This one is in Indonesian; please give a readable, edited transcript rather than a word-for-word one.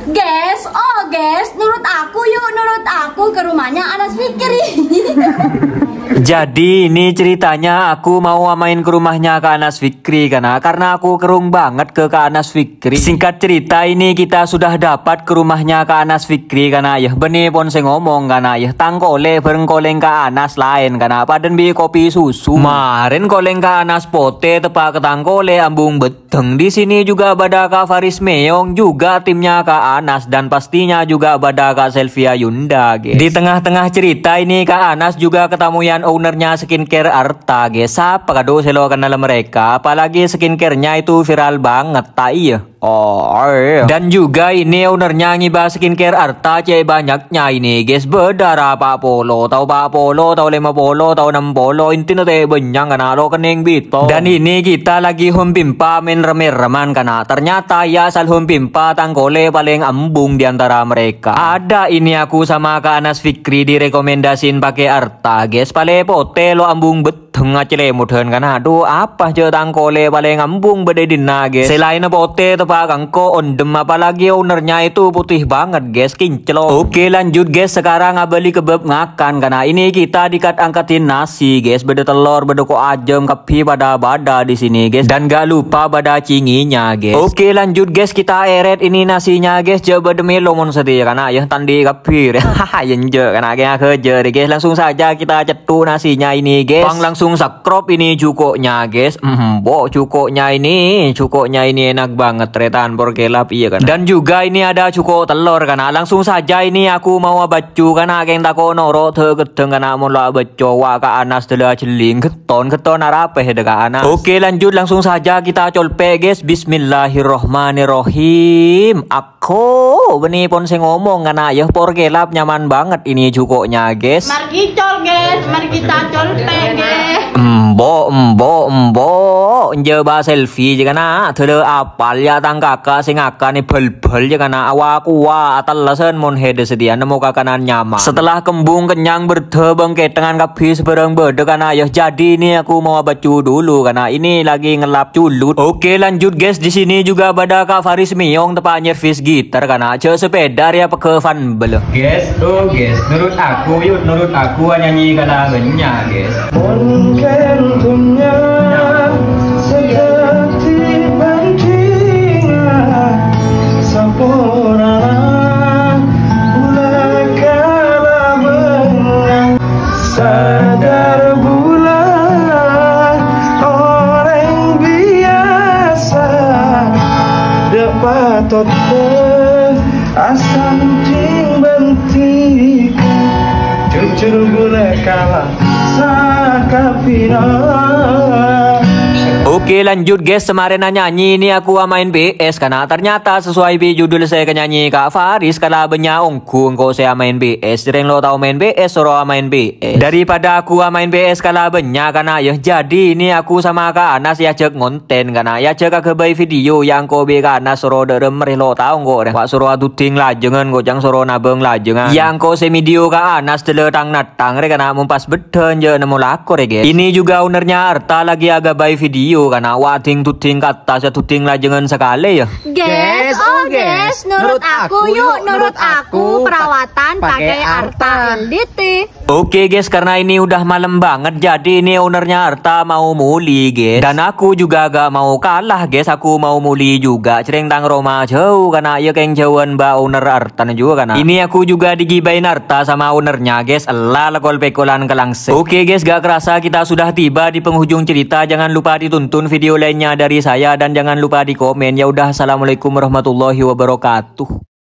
Guys, nurut aku ke rumahnya Anas Fikri. Jadi ini ceritanya aku mau main ke rumahnya Kak Anas Fikri karena aku kerung banget ke Kak Anas Fikri. Singkat cerita ini kita sudah dapat ke rumahnya Kak Anas Fikri karena ya benih pon saya ngomong karena ya tang kole bareng koleng Kak Anas lain karena paden bi kopi susu. Kemarin koleng Kak Anas pote tepak ketang kole ambung beteng. Di sini juga bada Kak Faris Meong juga timnya Kak Anas dan pastinya juga bada Kak Selvia Yunda guys. Di tengah-tengah cerita ini Kak Anas juga ketemu yang ownernya skincare Arta guys. Apa kado selo kenal mereka, apalagi skincare-nya itu viral banget tak iya. Dan juga ini ownernya ngiba skincare Arta cek banyaknya ini guys. Bedara Pak Polo, tahu Pak Polo, tahu 50, tahu 60, intinya teh banyak karena lo kening bito. Dan ini kita lagi home pimpa main remer-reman karena ternyata ya asal home pimpa tangkole paling embung diantara mereka. Ada ini aku sama Kak Anas Fikri direkomendasin pakai Arta guys. Pale pote lo ambung beteng acele mudhen karena aduh apa je tangkole paling embung bededina guys. Selain pote tepak angko ondem apalagi ownernya itu putih banget guys, kinclo. Oke lanjut guys, sekarang abali kebab ngakan karena ini kita dikat angkatin nasi guys, beda telur, beda ko ajem, kepi pada bada di sini guys, dan gak lupa bada cinginya guys. Oke lanjut guys, kita eret ini nasinya guys, coba demi lomon setia karena ya tandi kepi hahaha yenje karena kayak kerja deh guys. Langsung saja kita cetuk nasinya ini guys, pang langsung sakrop ini cukoknya guys. Cukoknya ini enak banget retan porkelap iya kan. Dan juga ini ada cuko telur karena langsung saja ini aku mau abacu karena keng tako noro te gedeng karena mau lo abacu wa Kak Anas telah jeling keton arape deka Anas. Oke lanjut langsung saja kita colpe guys. Bismillahirrohmanirrohim. Aku benih pon sing ngomong karena ya porkelap nyaman banget ini cukoknya guys. Mari col guys, mari kita colpe guys. Embo njoba selfie jika na thede apal ya tang kakak sing akan bel-bel jika na awaku wa atalasan mon hede sedia nemu kakanan nyaman. Setelah kembung kenyang berdebeng ke tangan kabis bareng bede karena ya jadi ini aku mau bacu dulu karena ini lagi ngelap culut. Oke lanjut guys, di sini juga bada Kak Faris Meong tepak nyervis gitar karena aja sepeda ya peke fan belo. Guys, guys, menurut aku nyanyi karena banyak guys. Tentunya seperti bantingan sempurna bulan kala benang sadar bulan orang biasa dapat asam ting bentikan jujur bulan kala Oke lanjut guys, kemarin nyanyi ini aku main BS karena ternyata sesuai judul saya nyanyi Kak Faris kalau benya ongku engkau saya main BS. Sering lo tahu main BS soro main BS daripada aku main BS kalau benya karena ya jadi ini aku sama Kak Anas ya cek ngonten karena ya cek ke video yang kau be Kak Anas soro derem lo tahu kok Pak soro aduting lajengan kok jang soro nabeng lajengan yang kau se video Kak Anas teletang natang karena mumpas beden je nemu lakor ya guys. Ini juga ownernya Arta lagi agak bay video karena wading tuting kata setuting lajengan sekali ya guys. Nurut aku perawatan pakai Arta NDT. Oke guys, karena ini udah malam banget jadi ini ownernya Arta mau muli guys, dan aku juga agak mau kalah guys, aku mau muli juga cereng tang Roma jauh karena ya keng jauhan mbak owner Arta juga karena ini aku juga digibain Arta sama ownernya guys. Elah lekol pekolan kelangse. Oke guys, gak kerasa kita sudah tiba di penghujung cerita. Jangan lupa ditonton video lainnya dari saya dan jangan lupa di komen. Ya udah, assalamualaikum warahmatullahi wabarakatuh.